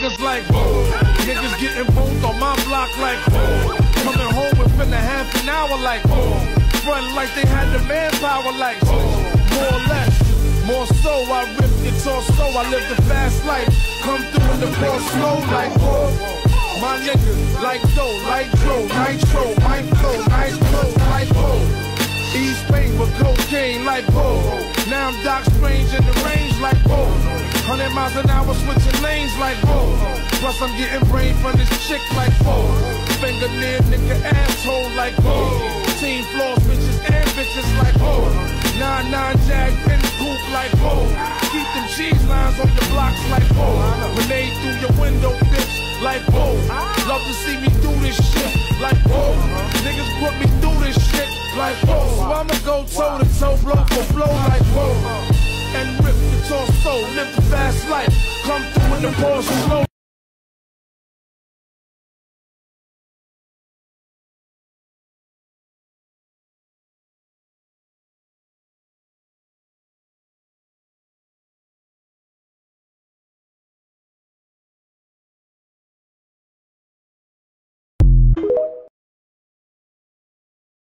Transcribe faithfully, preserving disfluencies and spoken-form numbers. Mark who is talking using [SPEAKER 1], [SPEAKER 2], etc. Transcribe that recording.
[SPEAKER 1] niggas like, whoa. Niggas getting both on my block like, whoa. Coming home within a half an hour like, whoa. Front like they had the manpower like, whoa. More or less, more so, I rip your torso, I live the fast life. Come through in the ball slow like, whoa. My niggas like dough, like Joe, nitro, my flow, nice flow, like whoa. East Spain with cocaine like whoa. Now I'm Doc Strange in the range like whoa. Hundred miles an hour switching lanes like whoa. Plus I'm getting brain from this chick like whoa. Finger near nigga asshole like whoa. Team floors bitches and bitches like whoa. Nine nine jag pin poop like whoa. Keep them cheese lines on your blocks like whoa. Grenade through your window bitch like whoa. Love to see me do this shit like whoa. Niggas put me through this shit like whoa. So I'ma go toe to toe, blow for blow like whoa. And rip the torso, live the fast life. Come through in the ball slow.